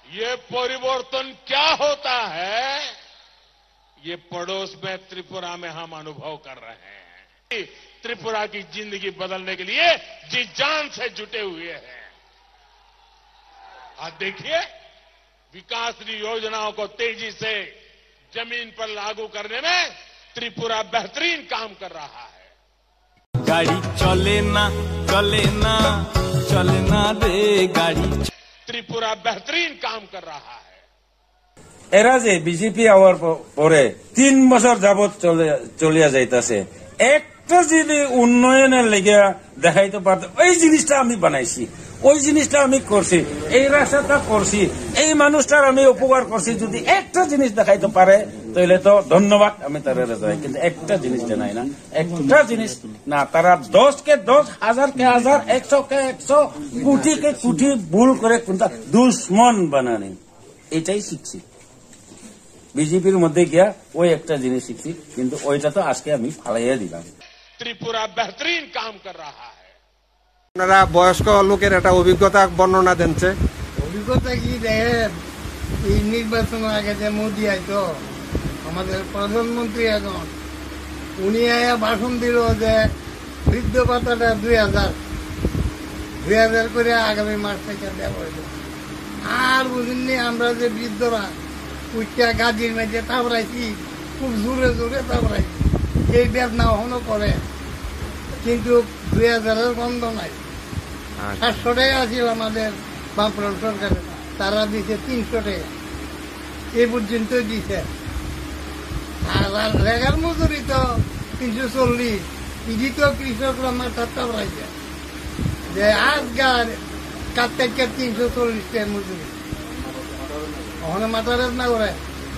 ये परिवर्तन क्या होता है, ये पड़ोस में त्रिपुरा में हम अनुभव कर रहे हैं। त्रिपुरा की जिंदगी बदलने के लिए जी जान से जुटे हुए हैं। आज देखिए, विकास की योजनाओं को तेजी से जमीन पर लागू करने में त्रिपुरा बेहतरीन काम कर रहा है। गाड़ी चले ना रे गाड़ी। त्रिपुरा बेहतरीन काम कर रहा है। এরা যে বিজেপি হওয়ার পরে 3 বছর যাবত চলিয়া যাইতেছে, একটা যদি উন্নয়নের লেগে দেখাইতে পারত, ওই জিনিসটা আমি বানাইছি, ওই জিনিসটা আমি করছি, এই রাস্তাটা করছি, এই মানুষটার আমি উপকার করছি, যদি একটা জিনিস দেখাইতে পারে তাহলে তো ধন্যবাদ, আমি তারা জানাই। কিন্তু একটা জিনিস জানাই না, একটা জিনিস না। তারা 10 কে 10, 1000 কে 1000, 100 কে 100, কোটি কে কোটি ভুল করে কোনটা দুশ্মন বানানি, এটাই শিখছি। বিজেপির মধ্যে গিয়া ওই একটা জিনিস শিখছি, কিন্তু ওইটা তো আজকে আমি ফালাইয়া দিলাম। त्रिपुरा बेहतरीन काम कर रहा है। আপনারা বয়স্ক লোকের একটা অভিজ্ঞতা বর্ণনা দেনছে। অভিজ্ঞতা কি দেখেন, এই নির্বাচনের আগে যে মোদি আইতো আমাদের প্রধানমন্ত্রী, এখন উনি আয়া ভাষণ দিল যে বৃদ্ধ ভাতাটা 2000 করে আগামী মাস থেকে দেওয়া হইল। আর বুঝিনি আমরা যে বৃদ্ধরা উচ্চা গাজির মেঝে তাবড়াইছি, খুব জোরে জোরে তাবড়াইছি, এই বেদনা হনো করে, কিন্তু 2000-এর বন্ধ নাই। 700 টাকা ছিল আমাদের বামফ্রন্ট সরকারের, তারা দিছে 300 টাকা, এই পর্যন্ত দিছে। আর রেগার মজুরি তো 340, ইজি তো কৃষকরা মাথা তাবড়াইছে যে আজকাল কাটতে 340 টাকা মজুরি, ওখানে মাথা রেজ না করে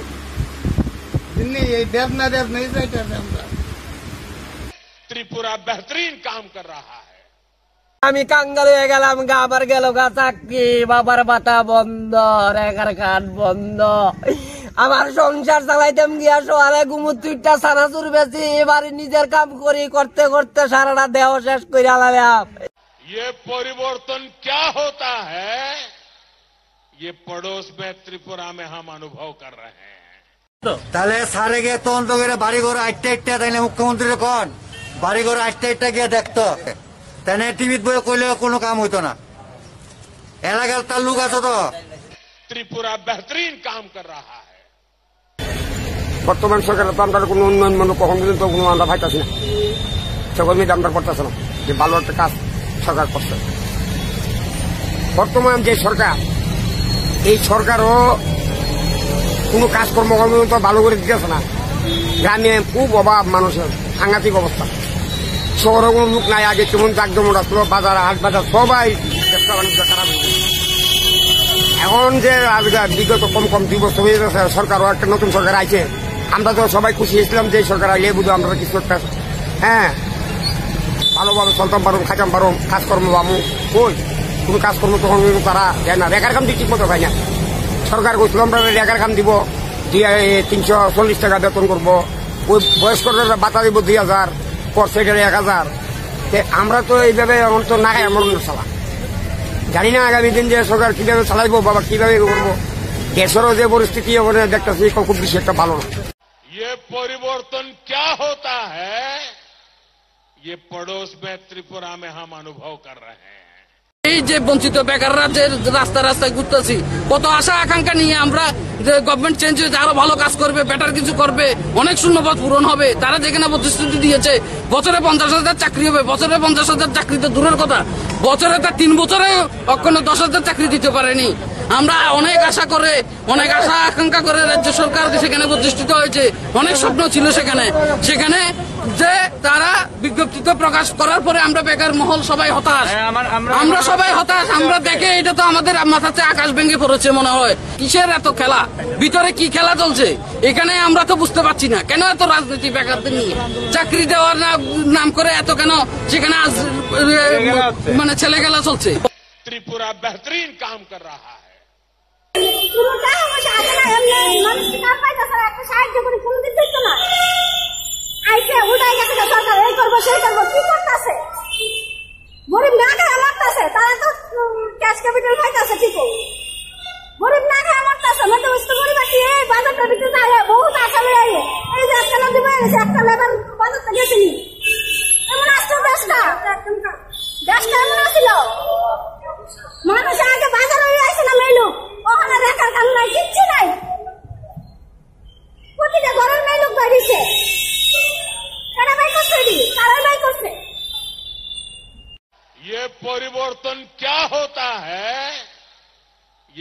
এই বেদনা नहीं যাইতেছে আমরা। त्रिपुरा बेहतरीन काम कर रहा है। আমি কাঙ্গাল হয়ে গেলাম, আবার গেল গা চাকরি, বাবার ভাতা বন্ধ, রেখার কার্ড বন্ধ, আমার সংসার চালাইতাম গিয়া সোয়ারে গুমুত্রিটা সানাচুর বেশি, এবারে নিজের কাম করতে করতে সারাটা দেহ শেষ করে আলাম। ये परिवर्तन क्या होता है, ये पड़ोस में त्रिपुरा में हम अनुभव कर रहे हैं। তাহলে সারে গিয়ে তদন্ত করে বাড়িঘর আটটা তাইলে মুখ্যমন্ত্রী কোন বাড়িঘর আটটা গিয়ে দেখতো, তাই টিভিত বই কইলেও কোনো কাম হইতো না। এলাকার তার লোক আছে তো। त्रिपुरा बेहतरीन काम कर रहा है। বর্তমান সরকারের তো আমরা কোনো উন্নয়ন মানে কখন পর্যন্ত কোনো আমরা পাইতেছি না, সকল মিলে আমরা করতেছে না যে ভালো একটা কাজ সরকার করছে। বর্তমান যে সরকার, এই সরকারও কোনো কাজকর্ম তো ভালো করে দিতেছে না। গ্রামে খুব অভাব, মানুষের সাংঘাতিক অবস্থা। শহরে কোনো লোক নাই, আগে কেমন জাকজমট আসলো, বাজার হাট বাজার সবাই ব্যবসা বাণিজ্য খারাপ হয়ে গেছে। এখন যে বিগত কম 2 বছর হয়ে গেছে, সরকারও একটা নতুন সরকার আইছে, আমরা তো সবাই খুশি হয়েছিলাম যে সরকার আইলে বুঝো আমরা কিছু একটা ভালোভাবে চলতাম পারো, খাইতাম পারো, কাজকর্ম পাবো। কই কোনো কাজকর্ম তখন তারা দেয় না, রেখার কাম ঠিক মতো পাই না। সরকার কইছিল আমরা রেখার কাম দিব, 340 টাকা বেতন করবো, ওই বয়স্করা ভাতা দিব 2000, করছে 1000। আমরা তো এইভাবে এমন তো না এমন চালা জানি না আগামী দিন যে সরকার কিভাবে চালাইবো বাবা, কিভাবে করবো। দেশেরও যে পরিস্থিতি দেখতেছি খুব বেশি একটা ভালো না। ये परिवर्तन क्या होता है, ये पड़ोस में त्रिपुरा में हम अनुभव कर रहे हैं। এই যে বঞ্চিত বেকাররা যে রাস্তায় ঘুরতেছি, কত আশা আকাঙ্ক্ষা নিয়ে আমরা যে গভর্নমেন্ট চেঞ্জ হয়েছে, আরো ভালো কাজ করবে, বেটার কিছু করবে, অনেক শূন্যপদ পূরণ হবে, তারা যেখানে প্রতিশ্রুতি দিয়েছে বছরে 50,000 চাকরি হবে, বছরে 50,000 চাকরি তো দূরের কথা, বছরে তার 3 বছরে কখনো 10,000 চাকরি দিতে পারেনি। আমরা অনেক আশা আকাঙ্ক্ষা করে রাজ্য সরকার সেখানে প্রতিষ্ঠিত হয়েছে, অনেক স্বপ্ন ছিল সেখানে যে তারা বিজ্ঞপ্তিতে প্রকাশ করার পরে আমরা বেকার মহল সবাই হতাশ, আমরা সবাই হতাশ। আমরা দেখে এটা তো আমাদের মাথাতে আকাশ ভেঙে পড়েছে মনে হয়। কিসের এত খেলা, ভিতরে কি খেলা চলছে এখানে আমরা তো বুঝতে পারছি না। কেন এত রাজনীতি বেকারদের নিয়ে, চাকরি দেওয়ার নাম করে এত কেন সেখানে মানে ছেলে খেলা চলছে। त्रिपुरा बेहतरीन काम कर रहा है। গরিব না লাগতেছে, তারা তো ক্যাশ ক্যাপিটাল পাইতেছে, ঠিক গরিব না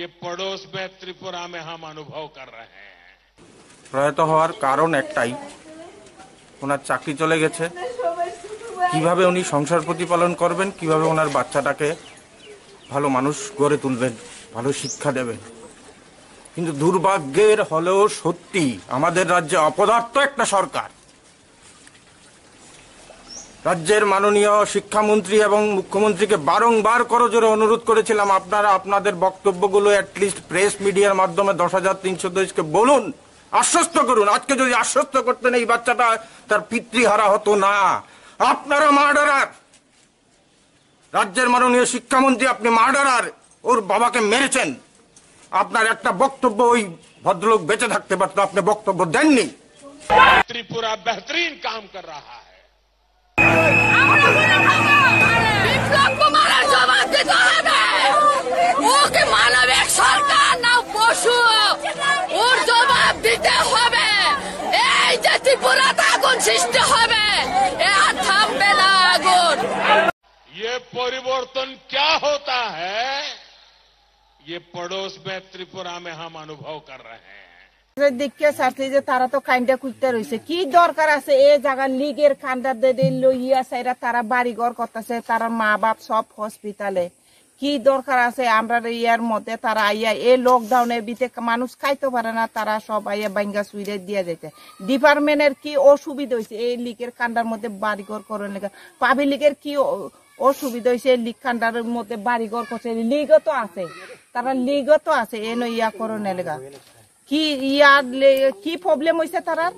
ये पड़ोस में त्रिपुरा में हम अनुभव कर रहे हैं। প্রয়াত হওয়ার কারণ একটাই, ওনার চাকরি চলে গেছে। কিভাবে উনি সংসার প্রতিপালন করবেন, কিভাবে ওনার বাচ্চাটাকে ভালো মানুষ গড়ে তুলবেন, ভালো শিক্ষা দেবেন। কিন্তু দুর্ভাগ্যের হলেও সত্যি আমাদের রাজ্যে অপদার্থ একটা সরকার। রাজ্যের মাননীয় শিক্ষামন্ত্রী এবং মুখ্যমন্ত্রীকে বারংবার করজোরে অনুরোধ করেছিলাম, আপনারা আপনাদের বক্তব্যগুলো অ্যাটলিস্ট প্রেস মিডিয়ার মাধ্যমে 10,323 কে বলুন, আশ্বস্ত করুন। আজকে যদি আশ্বস্ত করতেন এই বাচ্চাটা তার পিতৃহারা হতো না। আপনারা মার্ডারার, রাজ্যের মাননীয় শিক্ষামন্ত্রী আপনি মার্ডারার, ওর বাবাকে মেরেছেন। আপনার একটা বক্তব্য ওই ভদ্রলোক বেঁচে থাকতে পারতো, আপনি বক্তব্য দেননি। त्रिपुरा बेहतरीन काम कर रहा है। বিপ্লব কুমারের জবাব দিতে হবে। ওকে মানবিক সরকার না পশু, ওর জবাব দিতে হবে। এই যে ত্রিপুরাতে আগুন সৃষ্টি হবে, এ আর থামবে না আগুন। ये परिवर्तन क्या होता है, ये पड़ोस में त्रिपुरा में हम अनुभव कर रहे हैं। দেখে সারছে যে তারা তো কাইন্ডা খুঁজতে রয়েছে, কি দরকার আছে এই জায়গা লিগের কান্ডা দিয়ে লইয়া সাইরা তারা বাড়ি ঘর করতেছে, তারা মা বাপ সব হসপিটালে। কি দরকার আছে আমরা ইয়ার মধ্যে তারা আইয়া এই লকডাউনের ভিতরে মানুষ খাইতে পারে না, তারা সব আইয়া বাঙ্গা সুইরে দিয়া যাইতে। ডিপার্টমেন্টের কি অসুবিধা হয়েছে এই লিগের কান্ডার মধ্যে বাড়ি ঘর করার লেগে? পাবলিকের কি অসুবিধা হয়েছে লিগ কান্ডারের মধ্যে বাড়ি ঘর করছে? লিগও তো আছে, তারা লিগও তো আছে এন ইয়া করণের লেগা। কি ইয়ার কি প্রবলেম হয়েছে তারা?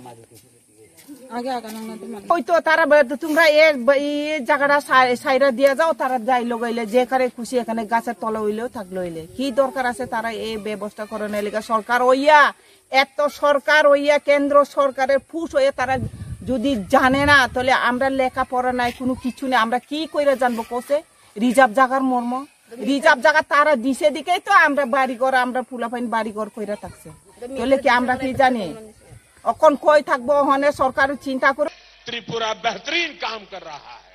ওই তো তারা তোমরা এই জায়গাটা সাইরা দিয়া যাও, তারা যাই লগাইলে যেখানে খুশি এখানে গাছের তলা হইলেও থাকলে হইলে। কি দরকার আছে তারা এই ব্যবস্থা করণের লেগা? সরকার হইয়া এত সরকার হইয়া কেন্দ্র সরকারের ফুস হয়ে তারা যদি জানে না, তাহলে আমরা লেখাপড়া নাই কোনো কিছু নেই, আমরা কি করে জানবো কোসে রিজার্ভ জায়গার মর্ম? রিজার্ভ জায়গা তারা দিছে দিকেই তো আমরা বাড়িঘর, আমরা ফুলাফাইন বাড়িঘর কইরা থাকছে। তাহলে কি আমরা কি জানি এখন কই থাকবো? ওখানে সরকার চিন্তা করে। त्रिपुरा बेहतरीन काम कर रहा है।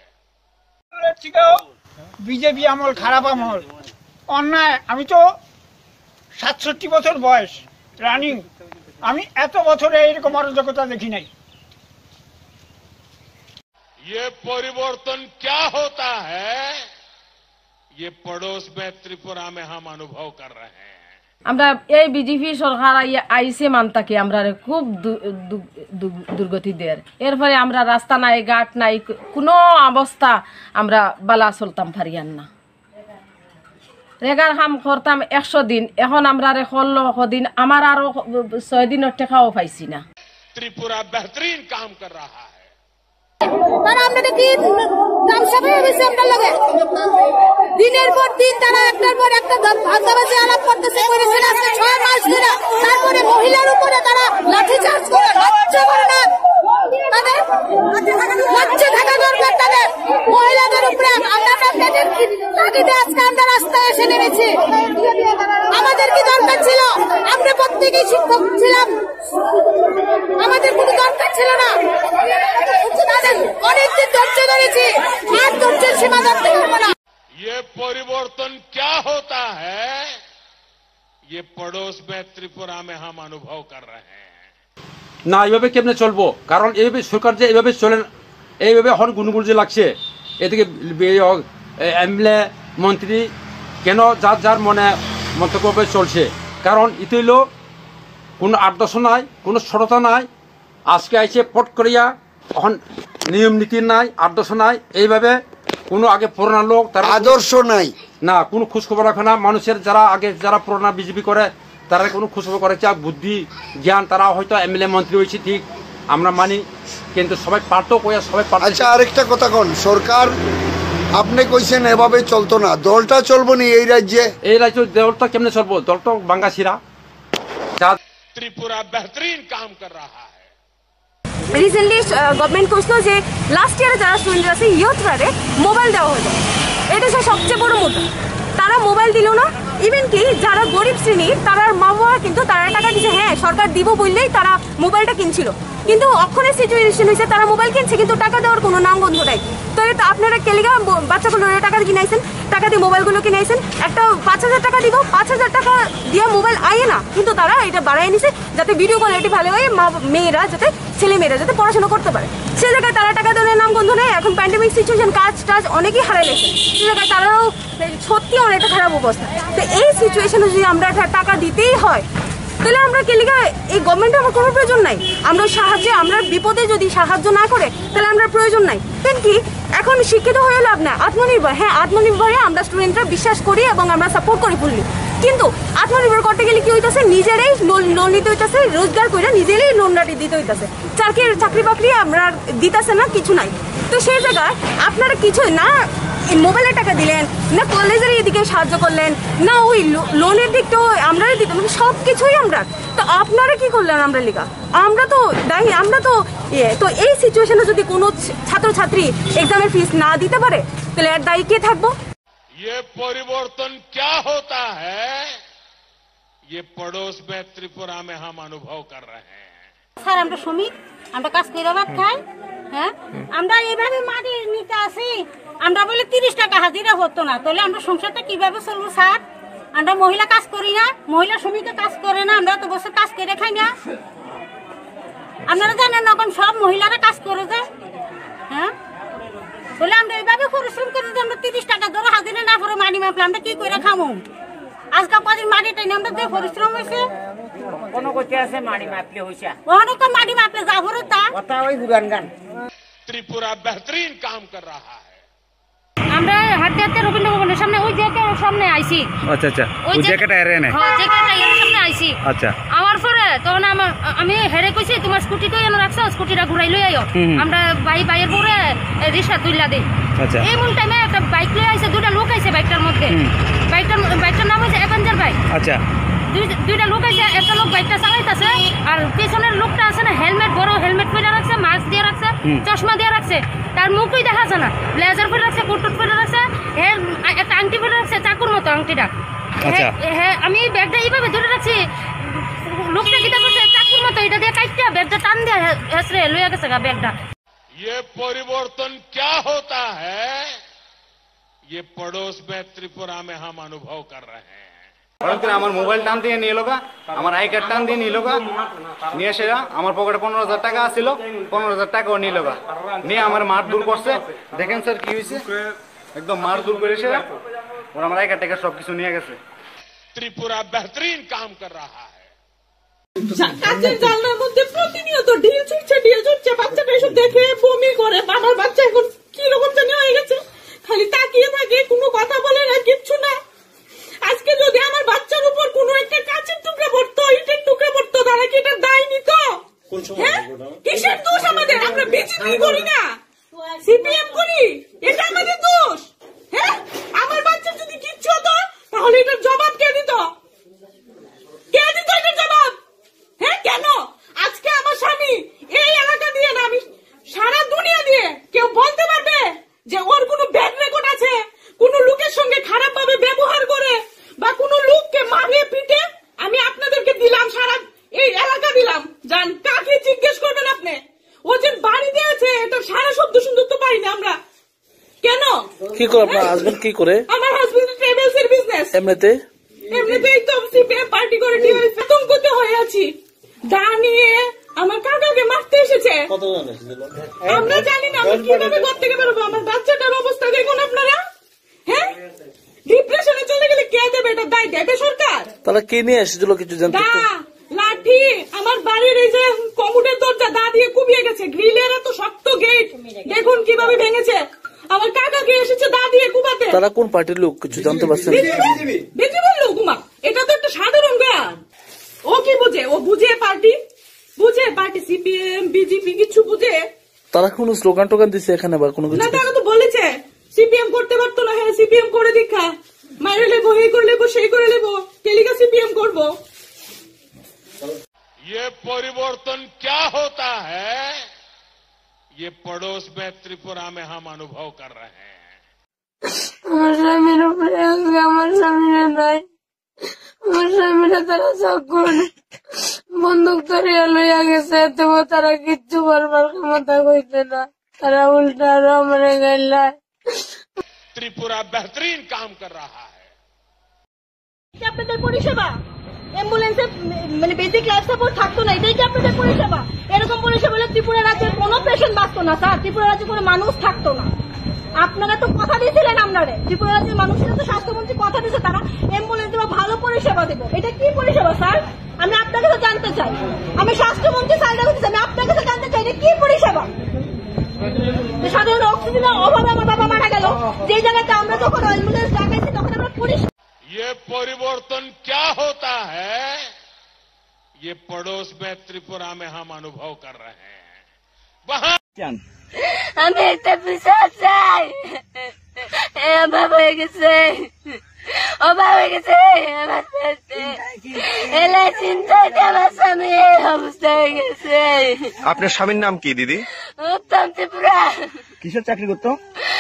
বিজেপি আমল খারাপ আমল, অন্যায়। আমি তো 67 বছর বয়স রানিং, আমি এত বছরে এরকম অরাজকতা দেখি নাই। ये परिवर्तन क्या होता है, ये पड़ोस में त्रिपुरा में हम अनुभव कर रहे हैं। আমরা এই বিজেপি সরকার আইসে মানতাকে আমরা খুব দুর্গতি দেয়। এরপরে আমরা রাস্তা নাই, ঘাট নাই, কোনো অবস্থা আমরা বালা চলতাম পারিয়ান না। রেগার কাম করতাম 100 দিন, এখন আমরা 16 দিন, আমার আরো 6 দিনের টাকাও পাইছি না। त्रिपुरा बेहतरीन काम कर रहा है। তারা আপনাদের কি তামসাবে হয়েছে আপনার লগে? দিনের পর দিন তারা একটার পর একটা ধান্দাবাজি আলাপ করতেছে, করেছে আজকে 6 মাস ধরে। তারপরে মহিলার উপরে তারা লাঠি চার্জ করে, লজ্জা করে না তাদের? লজ্জা থাকা দরকার তাদের। মহিলাদের উপরে আমরা আপনাদের তাগিদে আজকে আমরা রাস্তায় এসে নেমেছি। আমাদের কি দরকার ছিল? আমরা প্রত্যেকেই শিক্ষক ছিলাম, আমাদের কোনো দরকার ছিল না। অনেকদিন ধৈর্য ধরেছি, আর ধৈর্যের সীমা ধরতে পারবো না। ये परिवर्तन क्या होता है, ये पड़ोस में त्रिपुरा में हम अनुभव कर रहे हैं। না এইভাবে কেমনে চলবো? কারণ এইভাবে সরকার যে এইভাবে চলেন, এইভাবে এখন গুনগুন যে লাগছে, এদিকে এমএলএ মন্ত্রী কেন যার যার মনে মন্তব্য চলছে। কারণ ইতো হইল কোনো আদর্শ নাই, কোনো সরতা নাই। আজকে আইছে পট করিয়া, এখন নিয়ম নীতি নাই, আদর্শ নাই। এইভাবে কোনো আগে পুরোনো লোক তারা আদর্শ নাই না, কোনো খোঁজখবর রাখে না। মানুষের যারা আগে যারা পুরোনো বিজেপি করে তারা কোনো খোঁজখবর করে, বুদ্ধি জ্ঞান, তারা হয়তো এমএলএ মন্ত্রী হয়েছে ঠিক, আমরা মানি, কিন্তু সবাই পারতো কইয়া সবাই পারতো। আচ্ছা, আরেকটা কথা কোন, সরকার আপনি কইছেন এভাবে চলতো না, দলটা চলবো নি এই রাজ্যে? এই রাজ্যে দলটা কেমনে চলবো? দল তো বাঙ্গাছিরা। त्रिपुरा बेहतरीन काम कर रहा है। রিসেন্টলি গভর্নমেন্ট কইছিল যে লাস্ট ইয়ারে যারা স্টুডেন্ট আছে ইয়ুথরারে মোবাইল দেওয়া হলো, এটা হচ্ছে সবচেয়ে বড় মুদ্রা। তারা মোবাইল দিল না, ইভেন কি যারা গরিব শ্রেণীর তারা মা বাবা কিন্তু তারা টাকা দিচ্ছে, হ্যাঁ সরকার দিব বললেই তারা মোবাইলটা কিনছিল। কিন্তু অক্ষণের সিচুয়েশন হয়েছে তারা মোবাইল কিনছে কিন্তু টাকা দেওয়ার কোনো নামগন্ধ নাই। তো আপনারা কেলিগা বাচ্চাগুলো টাকা কিনাইছেন, টাকা দিয়ে মোবাইলগুলো কিনে আইছেন, একটা 5,000 টাকা দিব, 5,000 টাকা দিয়ে মোবাইল আইয়ে না, কিন্তু তারা এটা বাড়াই নিছে যাতে ভিডিও কোয়ালিটি ভালো হয়, মেয়েরা যাতে ছেলে মেয়েরা যাতে পড়াশোনা করতে পারে। সে জায়গায় তারা টাকা দেওয়ার নাম গন্ধ নেই। এখন প্যান্ডেমিক সিচুয়েশন, কাজ টাজ অনেকেই হারাই গেছে, সে জায়গায় তারাও সত্যি অনেকটা খারাপ অবস্থা। তো এই সিচুয়েশনে যদি আমরা টাকা দিতেই হয়, তাহলে আমরা কেলিকা এই গভর্নমেন্টের আমার কোনো প্রয়োজন নাই। আমরা সাহায্যে, আমরা বিপদে যদি সাহায্য না করে তাহলে আমরা প্রয়োজন নাই। কিন্তু কি এখন শিক্ষিত হয়ে লাভ না, আত্মনির্ভর, হ্যাঁ আত্মনির্ভরে আমরা স্টুডেন্টরা বিশ্বাস করি এবং আমরা সাপোর্ট করি ফুললি। কিন্তু আত্মনির্ভর করতে গেলে কি হইতেছে, নিজেরাই লোন নিতে হইতেছে, রোজগার করে নিজেরাই লোনটা দিতে হইতেছে, চাকরি বাকরি আমরা দিতেছে না, কিছু নাই। তো সেই জায়গায় আপনারা কিছু না মোবাইলের টাকা দিলেন না, কলেজের এদিকে সাহায্য করলেন না, ওই লোনের দিকটাও আমরাই দিতাম, মানে সব কিছুই আমরা। তো আপনারা কি করলেন আমরা লিগা? আমরা তো দায়ী, আমরা তো তো এই সিচুয়েশনে যদি কোনো ছাত্রছাত্রী এক্সামের ফিস না দিতে পারে তাহলে এর দায়ী কে থাকবো? ये परिवर्तन क्या होता है, ये पड़ोस में त्रिपुरा में हम अनुभव कर रहे हैं। স্যার আমরা শ্রমিক, আমরা কাজ করে ভাত খাই, হ্যাঁ আমরা এইভাবে মাটি নিতে আসি, আমরা বলে 30 টাকা হাজিরা হতো না, তাহলে আমরা সংসারটা কিভাবে চলবো স্যার? আমরা মহিলা কাজ করি না, মহিলা শ্রমিকে কাজ করে না, আমরা তো বসে কাজ করে খাই না। আপনারা জানেন না এখন সব মহিলারা কাজ করে যায়, হ্যাঁ বলে আমরা এইভাবে পরিশ্রম করে যে আমরা 30 টাকা ধরে হাজিরা না করে মাটি মাপলে আমরা কি করে খামো? আজকাল কদিন মাটিটা আমরা যে পরিশ্রম হয়েছে, কোনো করতে আছে মাটি মাপলে হইছে, অনেক মাটি মাপলে যা ভরে তা কথা ওই গুগান গান। त्रिपुरा बेहतरीन काम कर रहा है। আমরা হাতে হাতে রবীন্দ্র ভবনের সামনে ওই জায়গার সামনে আইছি। আচ্ছা আচ্ছা, ওই জায়গাটা এর না, হ্যাঁ জায়গাটা এর সামনে আইছি। আচ্ছা, আমার পরে তখন আমি হেরে কইছি তোমার স্কুটি তো এনে রাখছো, স্কুটিটা ঘুরাই লই আইও, আমরা বাইয়ের পরে রিকশা তুইলা দেই। আচ্ছা, এমন টাইমে একটা বাইক লই আইছে, দুইটা লোক আইছে বাইকটার মধ্যে, বাইকটার নাম হইছে অ্যাভেঞ্জার বাইক। আচ্ছা, দুইটা লোক আইছে, একটা লোক বাইকটা চালাইতাছে আর পেছনের লোকটা আছে না হেলমেট, বড় হেলমেট পরে রাখছে, মাস্ক দিয়ে রাখছে, চশমা দিয়ে রাখছে, তার মুখই দেখা যায় না, ব্লেজার পরে রাখছে, কোট পরে রাখছে, একটা আংটি পরে রাখছে, চাকুর মতো আংটিটা। হ্যাঁ আমি ব্যাগটা এইভাবে ধরে রাখছি, লোকটা কিতা করছে চাকুর মতো এটা দিয়ে কাটটা ব্যাগটা টান দিয়ে হেসরে লইয়া গেছে গা ব্যাগটা। ये परिवर्तन क्या होता है, ये पड़ोस में त्रिपुरा में हम अनुभव कर रहे हैं। আমার মোবাইল টান দিয়ে নিয়ে লোকা, আমার আই কার্ড টান দিয়ে নিয়ে লোকা, নিয়ে এসে আমার পকেটে 15,000 টাকা আসছিল, 15,000 টাকাও নিয়ে লোকা, নিয়ে আমার মার দূর করছে। দেখেন স্যার কি হয়েছে, একদম মার দূর করে এসে ওরা আমার আই কার্ড টাকা সবকিছু নিয়ে গেছে। त्रिपुरा बेहतरीन काम कर रहा है। কাচের জানলার মধ্যে প্রতিনিয়ত ঢিল ছুটছে, বাচ্চাটা এসব দেখে বমি করে। আমার বাচ্চা এখন কি রকম জানি হয়ে গেছে, খালি তাকিয়ে থাকে, কোনো কথা বলে না, কিচ্ছু না। আজকে যদি আমার বাচ্চার উপর কোনো একটা কাচের টুকরা পড়তো, ইটের টুকরা পড়তো, তারা কি এটা দায় নিত? কিসের দোষ আমাদের? আমরা বিজেপি করি না, সিপিএম করি, এটা আমাদের দোষ? হ্যাঁ আমার বাচ্চার যদি কিচ্ছু হতো তাহলে এটার জবাব কে দিত? কে দিত এটার জবাব? হ্যাঁ কেন আজকে আমার স্বামী এই এলাকা দিয়ে না, আমি সারা দুনিয়া দিয়ে কেউ বলতে পারবে যে ওর কোনো ব্যাড রেকর্ড আছে, কোন লোকের সঙ্গে খারাপ ভাবে ব্যবহার করে বা কোন লোককে মারে পিটে? আমি আপনাদেরকে দিলাম, সারা এই এলাকা দিলাম, যান কাকে জিজ্ঞেস করবেন আপনি? ও যে বাড়ি দিয়েছে এটা সারা শব্দ সুন্দর তো পাই না আমরা। কেন কি করে আপনার হাজবেন্ড কি করে? আমার হাজবেন্ড ট্রাভেলস এর বিজনেস। এমনিতেই তো সিপিএম পার্টি করে আতঙ্কতে হয়ে আছি, দা নিয়ে আমার কাকাকে মারতে এসেছে। আমরা জানি না আমরা কিভাবে ঘর থেকে বেরোবো। আমার বাচ্চাটার অবস্থা দেখুন আপনারা, হ্যাঁ ডিপ্রেশনে চলে গেলে কে দেবে? এটা দায় দেবে সরকার? তারা কে নিয়ে এসেছিল কিছু জানতে? লাঠি, আমার বাড়ির এই যে কমুটের দরজা দা দিয়ে কুবিয়ে গেছে, গ্রিলের এত শক্ত গেট দেখুন কিভাবে ভেঙেছে। আমার কাকাকে এসেছে দা দিয়ে কুবাতে। তারা কোন পার্টির লোক কিছু জানতে পারছেন? বিজেপির লোক। এটা তো একটা সাধারণ জ্ঞান। ও কি বুঝে? ও বুঝে পার্টি, বুঝে পার্টি সিপিএম বিজেপি কিছু বুঝে? তারা কোন স্লোগান টোগান দিচ্ছে এখানে বা কোনো কিছু? না, তারা তো বলেছে সিপিএম করতে পারতো না, হ্যাঁ সিপিএম করে দেখা, মারে লেবো, এই করে লেবো, সেই করে লেবো, তেলিকা সিপিএম করবো। ये परिवर्तन क्या होता है, ये पड़ोस में त्रिपुरा में हम अनुभव कर रहे हैं। আমার স্বামীর উপরে আজকে আমার স্বামীরা নাই, আমার স্বামীরা তারা সকল বন্দুক ধরিয়া লইয়া গেছে, তবু তারা কিচ্ছু বলবার ক্ষমতা কইতে না, তারা উল্টা আরো আমার গাইলায়। त्रिपुरा बेहतरीन काम कर रहा है। আপনাদের পরিষেবা অ্যাম্বুলেন্সে মানে বেসিক লাইফ সাপোর্ট থাকতো না, এটাই কি আপনাদের পরিষেবা? এরকম পরিষেবা হলে ত্রিপুরা রাজ্যের কোনো পেশেন্ট বাঁচতো না স্যার, ত্রিপুরা রাজ্যে কোনো মানুষ থাকতো না। আপনারা তো কথা দিয়েছিলেন আপনারে, ত্রিপুরা রাজ্যের মানুষেরা তো স্বাস্থ্যমন্ত্রী কথা দিয়েছে তারা অ্যাম্বুলেন্স দেবো, ভালো পরিষেবা দেবো। এটা কি পরিষেবা স্যার? আমি আপনার কাছে জানতে চাই, আমি স্বাস্থ্যমন্ত্রী স্যারটা বলছি, আমি আপনার কাছে জানতে চাই এটা কি পরিষেবা? সাধারণ অক্সিজেনের অভাবে আমার বাবা মারা গেল, যে জায়গাতে আমরা যখন অ্যাম্বুলেন্স ডাকাইছি তখন আমরা পরিষেবা। ये परिवर्तन क्या होता है, ये पड़ोस में त्रिपुरा में हम अनुभव कर रहे हैं। वहां আমি একটা পিসাব চাই, অভাব হয়ে গেছে, অভাব হয়ে গেছে আমার পেটে, এলে চিন্তায় আমার স্বামী এই অবস্থা হয়ে গেছে। আপনার স্বামীর নাম কি দিদি? উত্তম ত্রিপুরা। কিসের চাকরি করতো?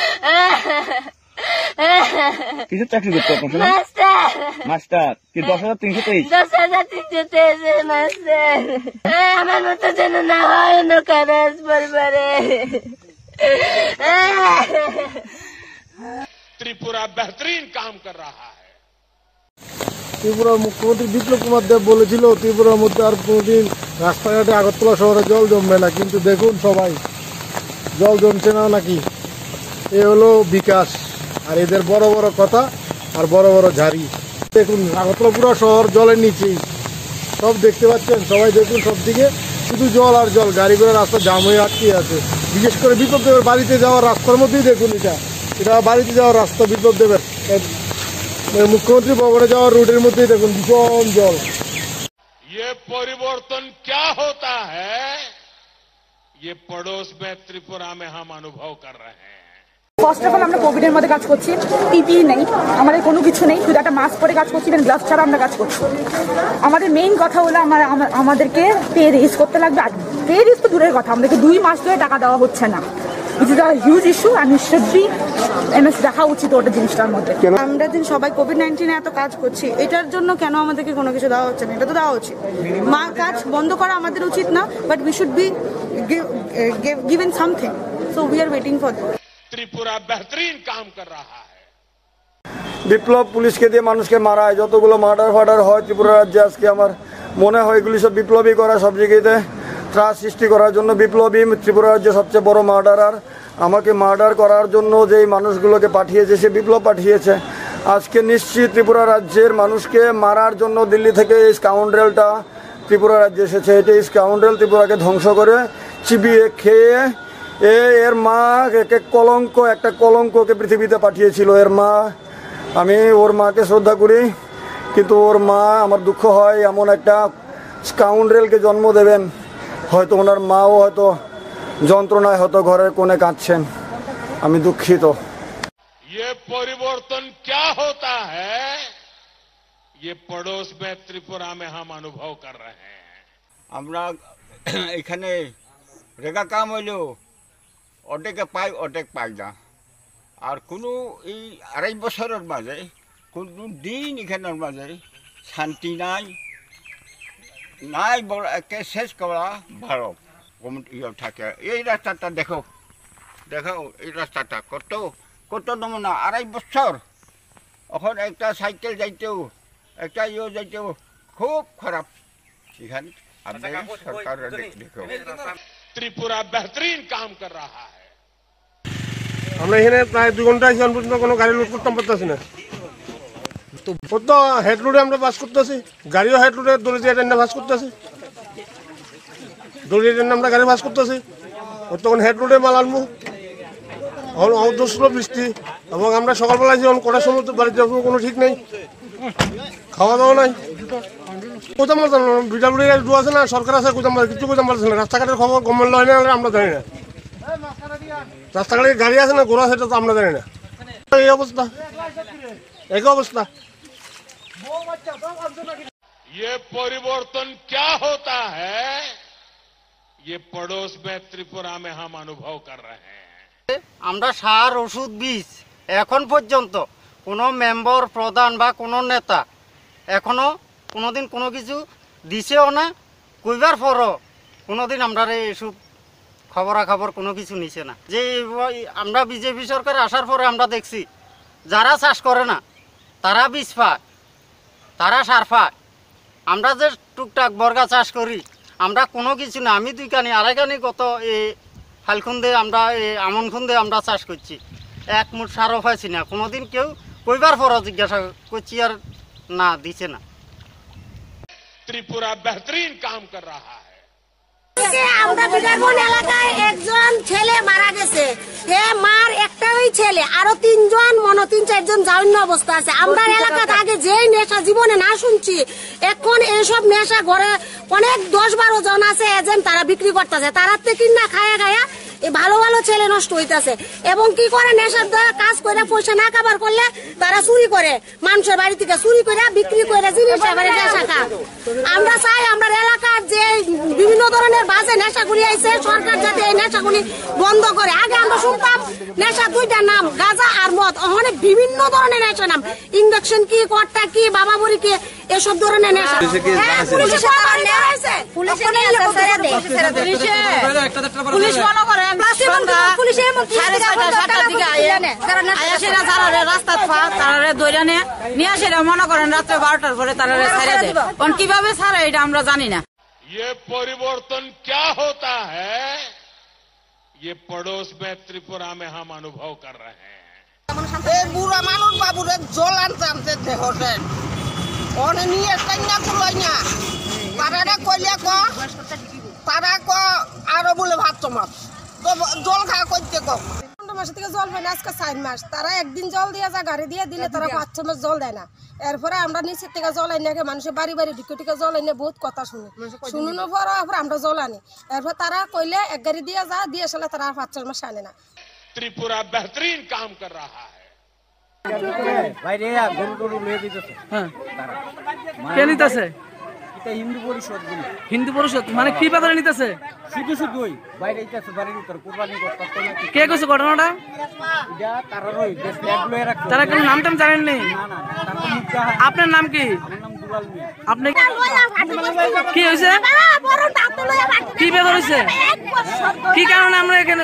কিসের চাকরি করতো আপনার? মাস্টার। মাস্টার কি 10,323? 10,323 মাস্টার। আমার মতো যেন না হয় অন্য কাজ পরিবারে। त्रिपुरा बेहतरीन काम कर रहा है। ত্রিপুরার মুখ্যমন্ত্রী বিপ্লব কুমার দেব বলেছিল ত্রিপুরার মধ্যে আর কোনোদিন রাস্তাঘাটে আগরতলা শহরে জল জমবে না, কিন্তু দেখুন সবাই জল জমছে না নাকি। এ হলো বিকাশ, আর এদের বড় বড় কথা আর বড় বড় ঝাড়ি। দেখুন আগরতলা পুরো শহর জলের নিচেই, সব দেখতে পাচ্ছেন, সবাই দেখুন সব দিকে শুধু জল আর জল, গাড়ি ঘোড়া রাস্তা জাম হয়ে আটকে আছে। বিশেষ করে বিপ্লব দেবের বাড়িতে যাওয়ার রাস্তার মধ্যেই দেখুন, এটা বাড়িতে যাওয়ার রাস্তা বিপ্লব দেবের, মুখ্যমন্ত্রী ভবনে যাওয়ার রুটের মধ্যেই দেখুন ভীষণ জল। ये परिवर्तन क्या होता है, ये पड़ोस में त्रिपुरा में हम अनुभव कर रहे हैं। ফার্স্ট অফ অল আমরা কোভিডের মধ্যে কাজ করছি, পিপিই নেই, আমাদের কোনো কিছু নেই, শুধু একটা মাস্ক পরে কাজ করছি, গ্লাভস ছাড়া আমরা কাজ করছি। আমাদের মেইন কথা হলো আমাদেরকে পে রেজ করতে লাগবে, আর পে রেজ তো দূরের কথা, আমাদেরকে 2 মাস ধরে টাকা দেওয়া হচ্ছে না। It is a huge issue and it should be দেখা উচিত ওটা জিনিসটার মধ্যে। আমরা দিন সবাই কোভিড-19 এত কাজ করছি, এটার জন্য কেন আমাদেরকে কোনো কিছু দেওয়া হচ্ছে না? এটা তো দেওয়া উচিত। কাজ বন্ধ করা আমাদের উচিত না, but we should be given something, so we are waiting for that. Tripura बेहतरीन काम कर रहा है। বিপ্লব পুলিশকে দিয়ে মানুষকে মারায়, যতগুলো মার্ডার ফার্ডার হয় ত্রিপুরা রাজ্যে আজকে আমার মনে হয় এগুলি সব বিপ্লবী করা, সব জায়গাতে ত্রাস সৃষ্টি করার জন্য। বিপ্লবী ত্রিপুরা রাজ্যে সবচেয়ে বড় মার্ডারার, আমাকে মার্ডার করার জন্য যেই মানুষগুলোকে পাঠিয়েছে সে বিপ্লব পাঠিয়েছে। আজকে নিশ্চিত ত্রিপুরা রাজ্যের মানুষকে মারার জন্য দিল্লি থেকে এই স্কাউন্ড্রেলটা ত্রিপুরা রাজ্যে এসেছে। এটি স্কাউন্ড্রেল ত্রিপুরাকে ধ্বংস করে চিবিয়ে খেয়ে এর মা এক কলঙ্ক, একটা কলঙ্ককে পৃথিবীতে পাঠিয়েছিল এর মা। আমি ওর মাকে শ্রদ্ধা করি, কিন্তু ওর মা, আমার দুঃখ হয় এমন একটা স্কাউন্ড্রেলকে জন্ম দেবেন। হয়তো ওনার মাও হয়তো যন্ত্রণায় হয়তো ঘরের কোণে কাঁদছেন, আমি দুঃখিত। ये परिवर्तन क्या होता है, ये पड़ोस में त्रिपुरा में हम अनुभव कर रहे हैं। আমরা এখানে রেগা কাম হইলেও অর্ধেকে পাই, অর্ধেক পাই না। আর কোনো এই 2.5 বছরের মাঝে কোনো দিন এখানের মাঝে শান্তি নাই, নাই বড় একে শেষ করা ভালো ইয়ে থাকে। এই রাস্তাটা দেখো, দেখো এই রাস্তাটা কত কত নমুনা, 2.5 বছর। এখন একটা সাইকেল যাইতেও, একটা ইয়ে যাইতেও খুব খারাপ। এখানে सरकार देखो त्रिपुरा बेहतरीन काम कर रहा है। আমরা এখানে প্রায় 2 ঘন্টা এখন পর্যন্ত কোনো গাড়ি লোড করতে পারতেছি না। তো কত হেড লোডে আমরা বাস করতেছি, গাড়িও হেড লোডে দড়ি দিয়ে টেনে বাস করতেছি, দড়ি দিয়ে আমরা গাড়ি বাস করতেছি। তখন হেড লোডে মাল আনবো, অদস্য বৃষ্টি, এবং আমরা সকালবেলায় যখন কটার সময় বাড়িতে যাবো কোনো ঠিক নেই, খাওয়া দাওয়া নাই। কোথাও বিডাব্লিউ ডু আছে না, সরকার আছে, কোথাও কিছু কোথাও পারছে না। রাস্তাঘাটের খবর গভর্নমেন্ট হয় না, আমরা জানি না। রাস্তাঘাটে গাড়ি আছে না, ঘোড়া, সেটা তো আমরা জানি না। এই অবস্থা, একই অবস্থা। ये परिवर्तन क्या होता है, ये पड़ोस में त्रिपुरा में हम अनुभव कर रहे हैं। আমরা সার ওষুধ বীজ এখন পর্যন্ত কোনো মেম্বার প্রধান বা কোনো নেতা এখনো কোনোদিন কোনো কিছু দিছেও না, কইবার পরও কোনোদিন আমরা এসব খবরাখবর কোনো কিছু নিছে না। যে আমরা বিজেপি সরকার আসার পরে আমরা দেখছি যারা চাষ করে না তারা বীজ পায়, তারা সার পায়। আমরা যে টুকটাক বর্গা চাষ করি আমরা কোনো কিছু না। আমি 2 কানি 2.5 কানি কত এই ফালখুন্দে আমরা এই আমনখুন্দে আমরা চাষ করছি, 1 মুঠ সারও পাইছি না। কোনোদিন কেউ কইবার পরও জিজ্ঞাসা করছি আর না দিছে না। त्रिपुरा बेहतरीन काम कर रहा है। আমরা বিদারবন এলাকায় একজন ছেলে মারা গেছে, এ মার একটাই ছেলে, আরো 3 জন 3-4 জন জাউন্য অবস্থা আছে। আমরা এলাকাতে আগে যেই নেশা জীবনে না শুনছি, এখন এইসব নেশা ঘরে অনেক 10-12 জন আছে এজেন্ট, তারা বিক্রি করতেছে। তারা থেকে না খায়া খায়া এই ভালো ভালো ছেলে নষ্ট হইতাছে। এবং কি করে নেশার দ্বারা কাজ করে পয়সা না কাবার করলে তারা চুরি করে, মানুষের বাড়ি থেকে চুরি করে বিক্রি করে জিনিস এবারে নেশা খা। আমরা চাই আমরা এলাকার যে বিভিন্ন ধরনের বাজে নেশাগুলি আইছে সরকার যাতে এই নেশাগুলি বন্ধ করে। আগে আমরা শুনতাম নেশা 2টা নাম, গাঁজা আর মদ, অনেক বিভিন্ন ধরনের নেশা নাম, ইঞ্জেকশন কি, কট্টা কি, বাবা বুড়ি কি, এসব ধরনের নেশা। পুলিশ মনে করে রাস্তা ধরে নিয়ে আসে মনে করেন রাত্রে 12টার পরে তারা ছেড়ে দেয়। কিভাবে ছাড়ে এটা আমরা জানি না। ये परिवर्तन क्या होता है, ये पड़ोस में त्रिपुरा में हम अनुभव कर रहे हैं। বুড়া মানুষ বাবুরে জল আনতে দেহতে অনে নিয়ে কান্না কুলাই না, তারা কইলে তারা আরো বলে ভাত মাছ জল খাওয়া করতে কম। 15 মাস থেকে জল পায় না, আজকে 4 মাস। তারা একদিন জল দিয়ে যা গাড়ি দিয়ে দিলে তারা 5-6 মাস জল দেয় না। এরপরে আমরা নিচের থেকে জল আনি, আগে মানুষের বাড়ি বাড়ি ঢুকে ঢুকে জল আনি, বহুত কথা শুনুনোর পর আমরা জল আনি। এরপর তারা কইলে এক গাড়ি দিয়ে যা দিয়ে আসলে তারা 5-6 মাস আনে না। त्रिपुरा बेहतरीन काम कर रहा है। কে নিতেছে? হিন্দু পরিষদ মানে কি ব্যাপারে নিতেছে? কে কইছে ঘটনাটা? তারা কোন নাম টাম জানেননি? আপনার নাম কি? আপনি কি হয়েছে? কি ব্যাপার হয়েছে? কি কারণে আমরা এখানে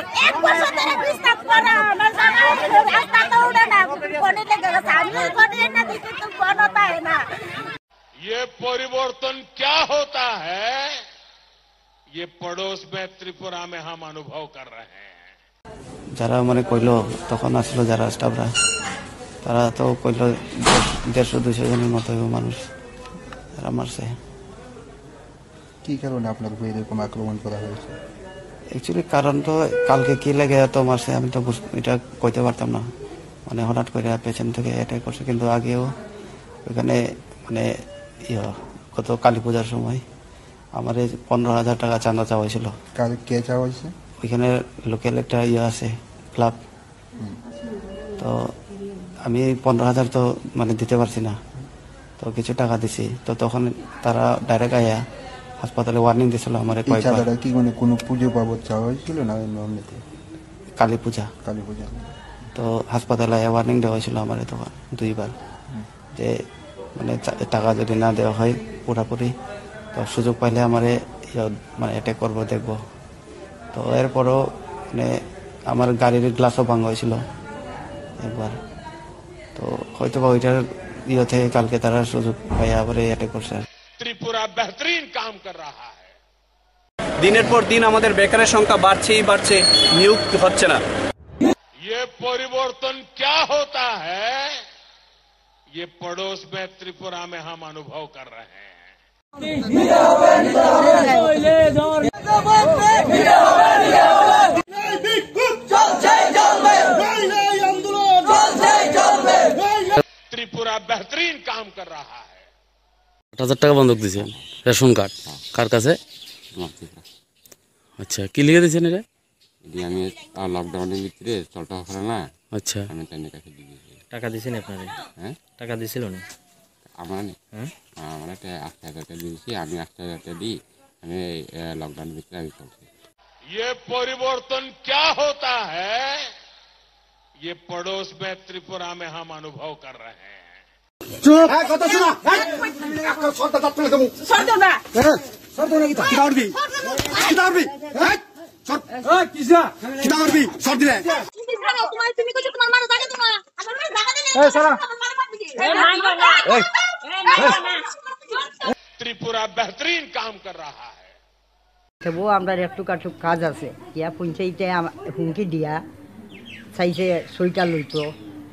ये परिवर्तन क्या होता है, ये पड़ोस में त्रिपुरा में हम अनुभव कर रहे हैं। যারা মানে কইলো তখন আসলো যারা স্টাফরা, তারা তো কইলো 150-200 জনের মতো মানুষ তারা মারছে। কি কারণে আপনার উপর এরকম আক্রমণ করা হয়েছে? অ্যাকচুয়ালি কারণ তো কালকে কি লেগে এত মারছে আমি তো এটা কইতে পারতাম না। মানে হঠাৎ করে পেছন থেকে অ্যাটাক করছে, কিন্তু আগেও ওইখানে মানে গত কালী পূজার সময় আমার 15,000 টাকা চাঁদা চাওয়া হয়েছিল। কে চাওয়া হয়েছে? ওইখানে লোকাল একটা আছে ক্লাব, তো আমি 15,000 তো মানে দিতে পারছি না, তো কিছু টাকা দিছি। তো তখন তারা ডাইরেক্ট আয়া হাসপাতালে ওয়ার্নিং দিয়েছিল আমার কয়েকবার। কি মানে কোনো পুজো বাবদ চাওয়া হয়েছিল না এমনিতে? কালী পূজা। তো হাসপাতালে আয়া ওয়ার্নিং দেওয়া হয়েছিল আমার তখন 2বার, যে মানে টাকা যদি না দেওয়া হয় পুরাপুরি তো সুযোগ পাইলে আমারে মানে অ্যাটাক করবো দেখবো। তো এরপরও মানে আমার গাড়ির গ্লাসও ভাঙা হয়েছিল একবার। তো হয়তো বা ওইটার থেকে কালকে তারা সুযোগ পাই আবার অ্যাটাক করছে। त्रिपुरा बेहतरीन काम कर रहा है। দিনের পর দিন আমাদের বেকারের সংখ্যা বাড়ছেই বাড়ছে, নিয়োগ হচ্ছে না। ये परिवर्तन क्या होता है, ये पड़ोस में त्रिपुरा में हम अनुभव कर रहे हैं। त्रिपुरा बेहतरीन काम कर रहा है। 8,000 টাকা বন্ধক দিয়েছেন রেশন কার্ড কার কাছে? আচ্ছা, কি লিখে দিয়েছেন এটা? আমি লকডাউনের ভিতরে চলটা হবে না। আচ্ছা, আমি তাই কাছে দিয়েছি। টাকা দিয়েছেন আপনারে? হ্যাঁ, টাকা দিয়েছিল না আমার? আমার 8,000 টাকা দিয়েছি, আমি 8,000 টাকা দিই, আমি লকডাউনের ভিতরে আমি চলছি। ये परिवर्तन क्या होता है, ये पड़ोस में त्रिपुरा में हम अनुभव कर रहे हैं। চুপ কথা শোনা সরটা দাঁত তুলে দেবো। সরটা না সরটা না, কিতা উঠবি কিতা উঠবি সর কিসা কিতা উঠবি সর দিলে তুমি কইছো তোমার মানুষ আগে তোমার त्रिपुरा बेहतरीन काम कर रहा है। তবুও আমরা একটুকাটুক কাজ আছে ইয়া পঞ্চায়েতে হুমকি দিয়া চাইছে ছয়টা লইতো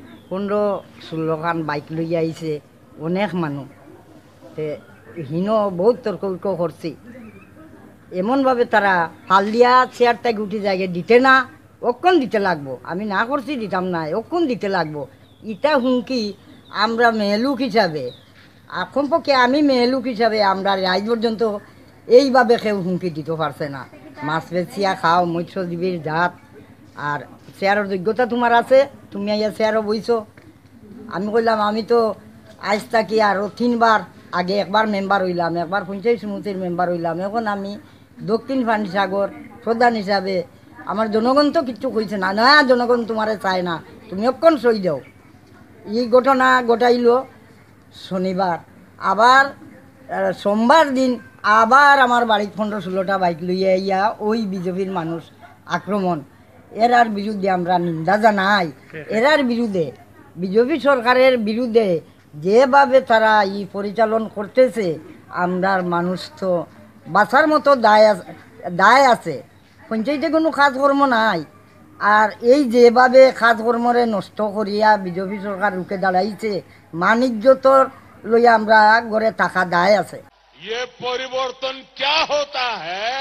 15-16 খান বাইক লইয়া আইছে অনেক মানুষ তে হীন বহুত তর্ক করছি এমনভাবে তারা ফাল দিয়া চেয়ারটাকে উঠে জায়গায় দিতে না অক্ষণ দিতে লাগবো আমি না করছি দিতাম না অক্ষণ দিতে লাগবো ইটা হুমকি আমরা মেহলুক হিসাবে এখন পক্ষে আমি মেহলুক হিসাবে আমরা আজ পর্যন্ত এইভাবে কেউ হুমকি দিতে পারছে না মাছ বেচিয়া খাও মৎস্যজীবীর জাত আর চেয়ারের যোগ্যতা তোমার আছে তুমি আইয়া চেয়ারও বইছো আমি কইলাম আমি তো আজ থাকি আরও 3 বার আগে একবার মেম্বার হইলাম একবার পঞ্চায়েত সমিতির মেম্বার হইলাম এখন আমি দক্ষিণ ফান্ডিসাগর প্রধান হিসাবে আমার জনগণ তো কিচ্ছু কইছে না না জনগণ তোমারে চায় না তুমি অক্ষণ সই দাও এই ঘটনা ঘটাইল শনিবার আবার সোমবার দিন আবার আমার বাড়িতে 15-16টা বাইক লইয়া ইয়া ওই বিজেপির মানুষ আক্রমণ এরার বিরুদ্ধে আমরা নিন্দা জানাই এরার বিরুদ্ধে বিজেপি সরকারের বিরুদ্ধে যেভাবে তারা এই পরিচালন করতেছে আমরার মানুষ তো বাঁচার মতো দায় আছে পঞ্চায়েতে কোনো কাজকর্ম নাই আর এই যেভাবে কাজকর্মরে নষ্ট করিয়া বিজেপি সরকার রুখে দাঁড়াইছে মানিজ্যতর লইয়া আমরা ঘরে টাকা দায় আছে ये परिवर्तन क्या होता है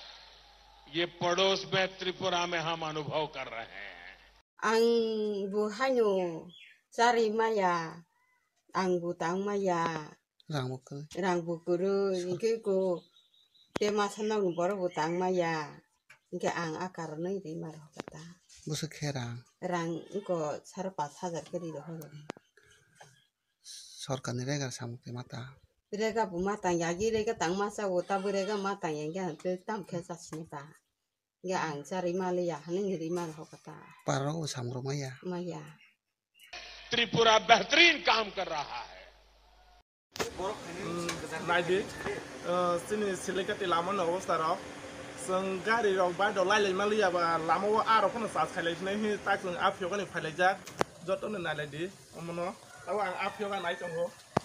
ये पड़ोस में त्रिपुरा में हम अनुभव कर रहे हैं ang buhay nyo sari maya ang butang maya rang bukuru ingke ko tema sanang bor butang maya ingke ang akar nai ri mar kata busa kherang rang ko sar 5,000 kari ro सरकार ने रेगा सामुके माता rega bu matang yagi rega tang masa wota rega matang yang ga te tam khesa sinita ga ang sari mali ya haning ri mar kata पारो सामरो मया maya Tripura बेहतरीन काम कर रहा है नायदि सिनि सिलेकाति लामन अवस्था जों गारि राव बायद लायलाय मालियाबा लामाव आरो खन सास खायलायनाय हि ताक जों आफियावगानि फायलायजा जतन नायलायदि अमनो आव आं आफियावगा नाय दंगो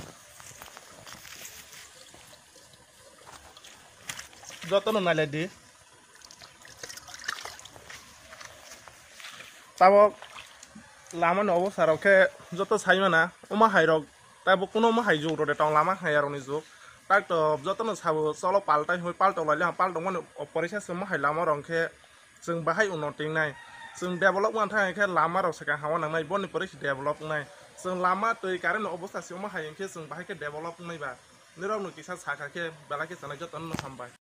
जतन नायलायदि ताबो लामान अवस्था रखे जत साइमाना उमा हाइरक ताबो कोनो मा हाइजो रे टाउ लामा हायारनि जुग ताक तो जतन साबो चलो पाल्टाय होय पाल्टाव लायले पाल्टाव माने अपरिसा सम हाइ लामा रंखे जों बाहाय उन्नतिं नाय जों डेभलप मान थाखाय लामा र सका हावा नांनाय बनि परिस्थिति डेभलप नाय जों लामा तै कारेन्ट अवस्था सिम हायके जों बाहायके डेभलप नायबा निरावनो किसा साखाके बेलाके जानाय जतन हामबाय